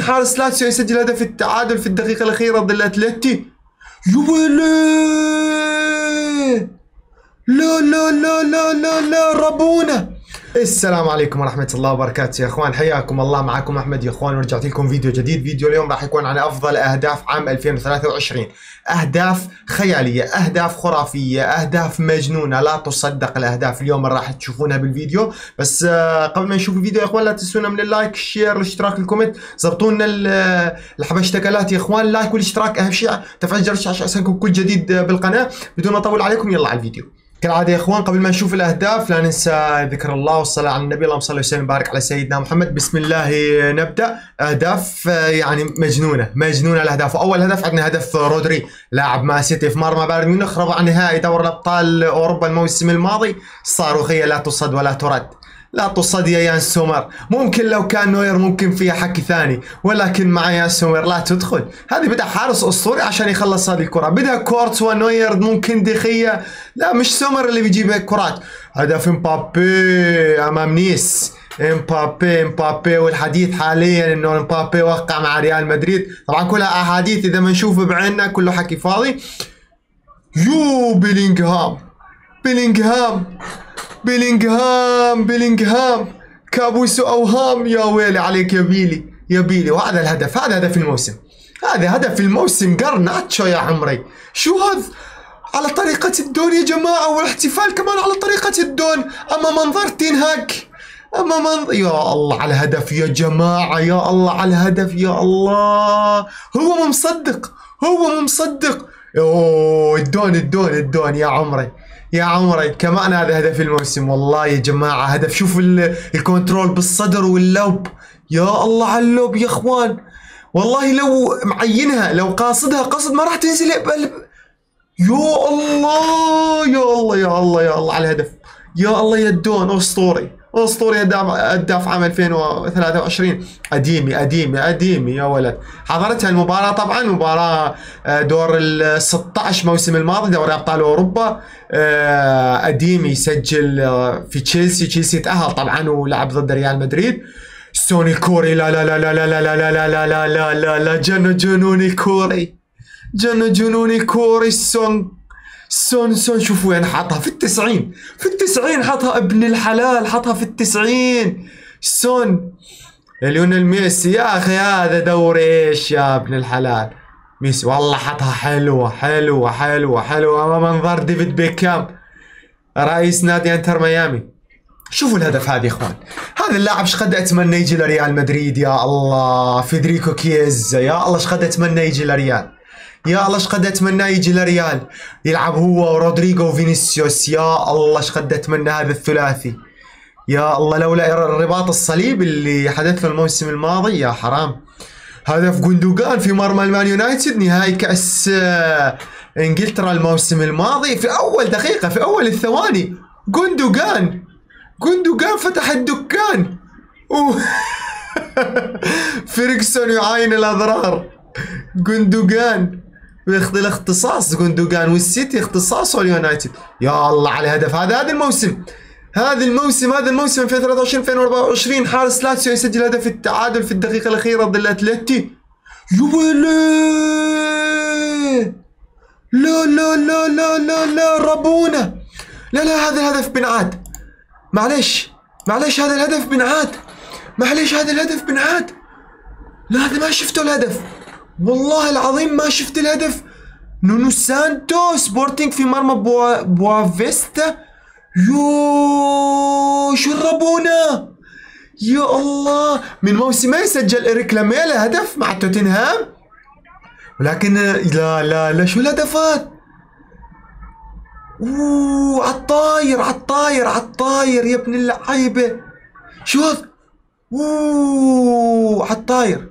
حارس لاتسيو يسجل هدف التعادل في الدقيقة الأخيرة ضد الأتلتي. يا ويلي، لا لا لا لا لا لا ربونا. السلام عليكم ورحمة الله وبركاته يا اخوان، حياكم الله. معكم احمد يا اخوان، ورجعت لكم فيديو جديد. فيديو اليوم راح يكون عن افضل اهداف عام 2023. اهداف خيالية، اهداف خرافية، اهداف مجنونة لا تصدق. الاهداف اليوم راح تشوفونها بالفيديو. بس قبل ما نشوف الفيديو يا اخوان لا تنسونا من اللايك، الشير، الاشتراك، الكومنت. زبطوا لنا الحبشتكلات يا اخوان، اللايك والاشتراك اهم شيء، تفعيل جرس عشان يصلكم كل جديد بالقناة. بدون ما اطول عليكم يلا على الفيديو. كالعادة يا اخوان قبل ما نشوف الاهداف لا ننسى ذكر الله والصلاة على النبي. اللهم صل وسلم وبارك على سيدنا محمد. بسم الله نبدأ. اهداف يعني مجنونة الاهداف. واول هدف عندنا هدف رودري لاعب مان سيتي في مرمى بايرن ميونخ، ربع نهائي دوري ابطال اوروبا الموسم الماضي. صاروخية لا تصد ولا ترد، لا تصد يا يان سومر. ممكن لو كان نوير ممكن فيها حكي ثاني، ولكن مع يان سومر لا تدخل. هذه بدأ حارس اسطوري عشان يخلص هذه الكرة. بدأ كورتوا، نوير، ممكن دخية، لا مش سومر اللي بيجيب الكرات. هدف امبابي امام نيس. امبابي والحديث حاليا انه امبابي وقع مع ريال مدريد. طبعا كلها احاديث، اذا ما نشوفه بعيننا كله حكي فاضي. يو بيلينغهام كابوس اوهام. يا ويلي عليك يا بيلي. وهذا الهدف، هذا هدف الموسم، هذا هدف الموسم. قرناتشو يا عمري، شو هذا؟ على طريقة الدون يا جماعة، والاحتفال كمان على طريقة الدون. اما منظر تنهاك، اما منظر، يا الله على الهدف يا جماعة، يا الله على الهدف، يا الله. هو مو مصدق. اوه الدون يا عمري كمان. هذا هدف الموسم والله يا جماعة. هدف، شوفوا الكنترول بالصدر واللوب. يا الله على اللوب يا اخوان، والله لو معينها، لو قاصدها قصد ما راح تنزل يا الله على الهدف. يا الله يا الدون، اسطوري هداف عام 2023. اديمي يا ولد. حضرتها المباراة طبعا، مباراة دور ال 16 موسم الماضي دوري ابطال اوروبا. اديمي يسجل في تشيلسي تأهل طبعا ولعب ضد ريال مدريد. سوني كوري، لا جنوني كوري. سون شوفوا وين حطها في التسعين حطها ابن الحلال، حطها في التسعين. سون ليونيل ميسي يا اخي، هذا دوري ايش يا ابن الحلال. ميسي والله حطها حلوة أمام منظر ديفيد بيكهام رئيس نادي انتر ميامي. شوفوا الهدف هذا يا اخوان. هذا اللاعب ايش قد اتمنى يجي لريال مدريد. يا الله فيدريكو كييزا، يا الله ايش قد اتمنى يجي لريال. يلعب هو ورودريجو وفينيسيوس. يا الله ايش قد اتمنى هذا الثلاثي. يا الله لولا الرباط الصليب اللي حدث له الموسم الماضي، يا حرام. هدف جوندوغان في مرمى المان يونايتد نهائي كأس انجلترا الموسم الماضي. في اول دقيقة، في اول الثواني، جوندوغان فتح الدكان. فيرغسون يعاين الاضرار. جوندوغان الاختصاص، جوندوغان والسيتي اختصاصه اليونايتد. يا الله على الهدف هذا الموسم 2023 حارس لاتسيو يسجل هدف التعادل في الدقيقة الأخيرة ضد الأتلتي. يا ويلي، لا ربونا. لا هذا الهدف بنعاد. معليش هذا الهدف بنعاد. لا هذا ما شفته الهدف، والله العظيم ما شفت الهدف. نونو سانتو سبورتينج في مرمى بوافيستا. يو شو ربونا. يا الله، من موسمين سجل إريك لاميلا هدف مع توتنهام، ولكن لا شو الهدفات. اوه عالطاير يا ابن اللعيبة. شو هذا؟ اوه عالطاير.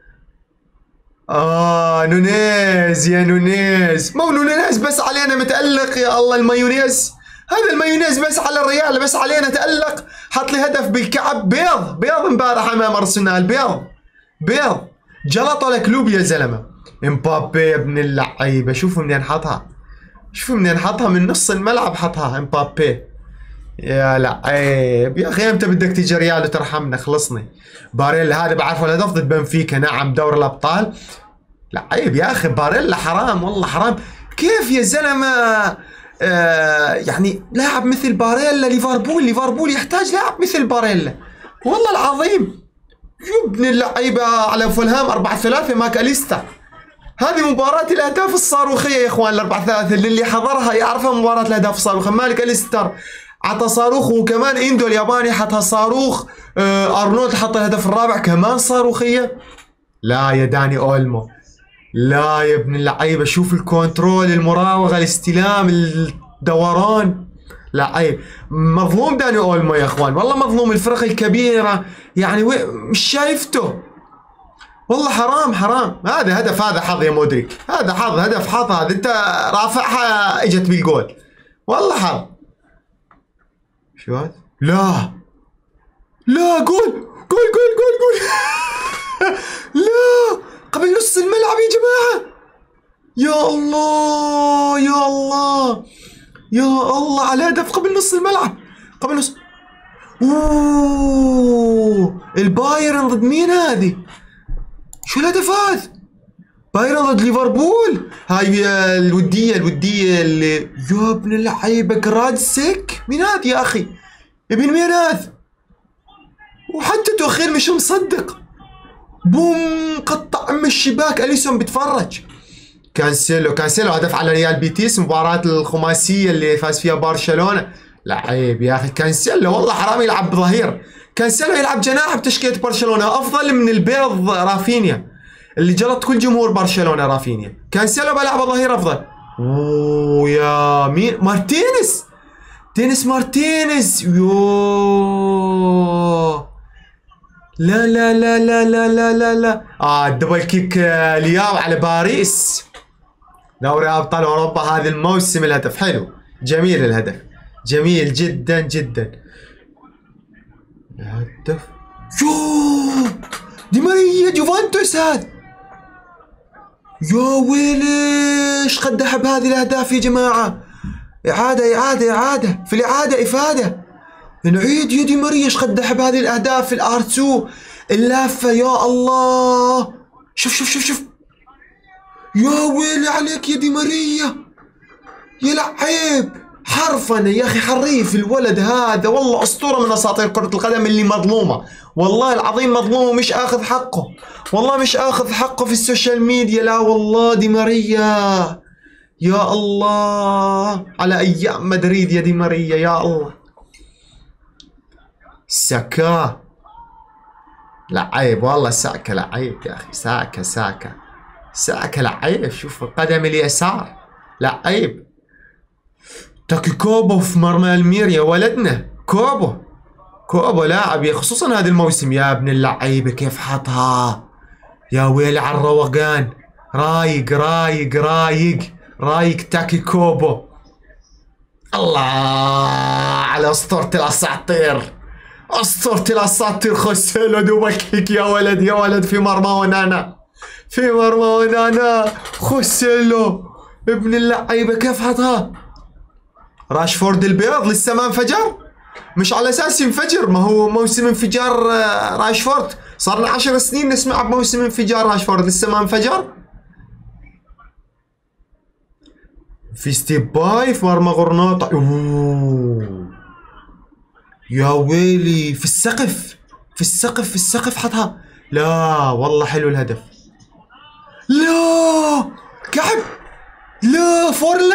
نونيز يا نونيز. مو نونيز بس علينا متألق. يا الله المايونيز، هذا المايونيز بس على الريال، بس علينا تألق. حط لي هدف بالكعب. بيض امبارح امام ارسنال. بيض جلطوا الكلوب يا زلمه. امبابي يا ابن اللعيبه، شوفوا منين حطها، من نص الملعب حطها امبابي. يا لعيب يا اخي، امتى بدك تيجي ريال وترحمنا؟ خلصني. باريلا هذا بعرفه الهدف ضد بنفيكا، نعم دوري الابطال. لعيب يا اخي، باريلا حرام والله حرام. كيف يا زلمه؟ يعني لاعب مثل باريلا، ليفربول يحتاج لاعب مثل باريلا والله العظيم. يا ابن اللعيبه، على فولهام 4-3 ماكاليستر. هذه مباراة الأهداف الصاروخية يا إخوان، ال4-3 اللي حضرها يعرفها مباراة الأهداف الصاروخية. مالك أليستر عطى صاروخ، وكمان إندو الياباني حطها صاروخ. أرنولد حط الهدف الرابع كمان صاروخية. لا يا داني أولمو، لا يا ابن اللعيبة، شوف الكنترول، المراوغة، الاستلام، الدوران. لعيب مظلوم داني أولمو يا إخوان، والله مظلوم. الفرق الكبيرة يعني مش شايفته والله، حرام. هذا هدف، هذا حظ يا مدرك، هذا حظ، هدف حظ هذا. انت رافعها اجت بالجول والله حظ. شو هذا؟ لا جول لا، قبل نص الملعب يا جماعة. يا الله على هدف قبل نص الملعب، قبل نص. اوه، البايرن ضد مين هذه؟ شو الهدف هذا؟ بايرن ضد ليفربول، هاي الودية اللي يا ابن اللعيبة كرادسك. مين هذا يا اخي؟ ابن مين هذا؟ وحتى تأخير مش مصدق. بوم، قطع ام الشباك. اليسون بتفرج. كانسيلو هدف على ريال بيتيس، مباراة الخماسية اللي فاز فيها برشلونة. لعيب يا اخي كانسيلو، والله حرام يلعب ظهير. كانسيلو يلعب جناح بتشكيلة برشلونة، افضل من البيض رافينيا اللي جلط كل جمهور برشلونة. رافينيا، كانسيلو بلعبه ظهير افضل. اوه يا مين؟ مارتينيز. يوه، لا الدبل كيك لياو على باريس. دوري ابطال اوروبا هذا الموسم. الهدف حلو، جميل، الهدف جميل جدا. الهدف شو دي ماريا جوفانتوس هذا. يا ويليش قدح بهذه الاهداف يا جماعه. اعاده في الاعاده افاده. نعيد. يا دي ماريا ايش قدح بهذه الاهداف في الار2 اللافه. يا الله، شوف يا ويلي عليك يا دي ماريا، يا لعيب. حرفنه يا اخي، حريف الولد هذا والله، اسطوره من اساطير كره القدم اللي مظلومه والله العظيم، مظلومه، مش اخذ حقه والله، مش اخذ حقه في السوشيال ميديا. لا والله دي ماريا، يا الله على ايام مدريد يا دي ماريا، يا الله. ساكا لعيب والله، ساكا لعيب يا اخي، ساكا لعيب. شوف القدم اليسار لعيب. تاكي كوبو في مرمى المير يا ولدنا. كوبو لاعب، خصوصا هذا الموسم. يا ابن اللعيبه كيف حطها، يا ويلي على الروقان. رايق تاكي كوبو. الله على اسطورة الاساطير. خوسيلو دوبل كيك يا ولد في مرمى ونانا. خوسيلو ابن اللعيبه كيف حطها. راشفورد البيض لسه ما انفجر، مش على اساس ينفجر، ما هو موسم انفجار راشفورد. صار لنا 10 سنين نسمع بموسم انفجار راشفورد، لسه ما انفجر. في ستيب باي في مرمى غرناطة. اوه يا ويلي، في السقف حطها. لا والله حلو الهدف. لا كعب. لا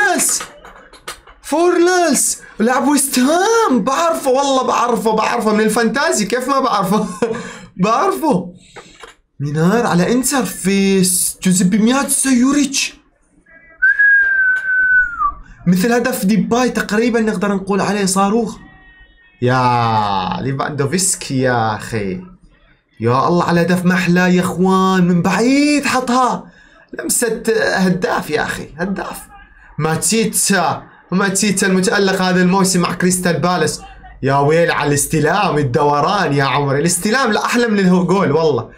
فورلانس لاعب ويست هام. بعرفه والله، بعرفه من الفانتازي. كيف ما بعرفه؟ بعرفه. مينار على انتر في جوزيبي مياتسا يوريتش. مثل هدف ديباي تقريبا، نقدر نقول عليه صاروخ. يا ليفاندوفسكي يا اخي، يا الله على هدف محلى يا اخوان، من بعيد حطها. لمسة هداف يا اخي، هداف. ماتيتا المتألق هذا الموسم مع كريستال بالاس. يا ويل على الاستلام، الدوران يا عمري، الاستلام لا احلى من الجول والله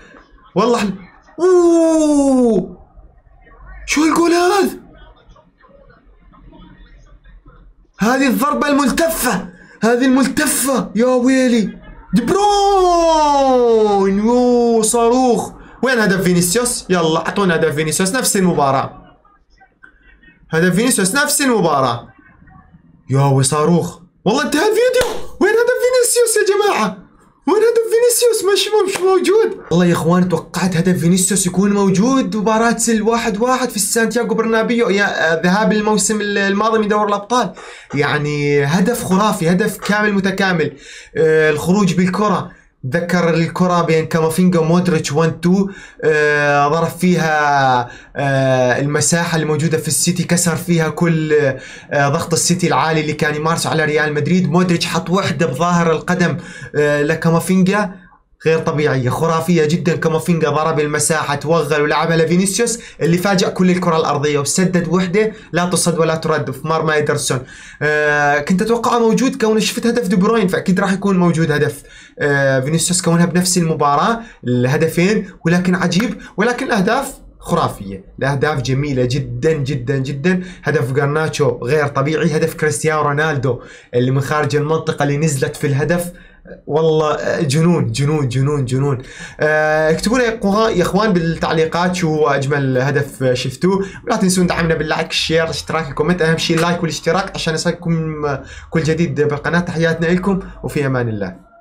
اوه، شو الجول هذا؟ هذه الضربة الملتفة، هذه الملتفة يا ويلي، دي بروين، يو صاروخ. وين هدف فينيسيوس؟ يلا اعطونا هدف فينيسيوس نفس المباراة. هدف فينيسيوس نفس المباراة. يا صاروخ، والله انتهى الفيديو. وين هدف فينيسيوس يا جماعة؟ وين هدف فينيسيوس؟ مش موجود. والله يا اخوان توقعت هدف فينيسيوس يكون موجود. مباراة 1-1 في سانتياغو برنابيو يا ذهاب الموسم الماضي من دوري الابطال. يعني هدف خرافي، هدف كامل متكامل. الخروج بالكرة، ذكر الكرة بين كامافينجا ومودريتش 1-2. ضرب فيها المساحة اللي موجودة في السيتي، كسر فيها كل ضغط السيتي العالي اللي كان يمارسه على ريال مدريد. مودريتش حط وحدة بظاهر القدم لكامافينجا غير طبيعية، خرافية جدا. كامافينجا ضرب المساحة، توغل ولعبها لفينيسيوس اللي فاجأ كل الكرة الأرضية وسدد وحدة لا تصد ولا ترد في مرمى إيدرسون. كنت أتوقعه موجود كونه شفت هدف دي بروين، فأكيد راح يكون موجود هدف فينيسيوس كونها بنفس المباراة الهدفين. ولكن عجيب، ولكن الأهداف خرافية، الأهداف جميلة جدا جدا جدا. هدف غارناتشو غير طبيعي، هدف كريستيانو رونالدو اللي من خارج المنطقة اللي نزلت في الهدف، والله جنون جنون جنون جنون. اكتبوا لي يا اخوان بالتعليقات شو اجمل هدف شفتوه، ولا تنسون دعمنا باللايك، الشير، الاشتراك، الكومنت. اهم شيء اللايك والاشتراك عشان يصلكم كل جديد بالقناة. تحياتنا لكم وفي امان الله.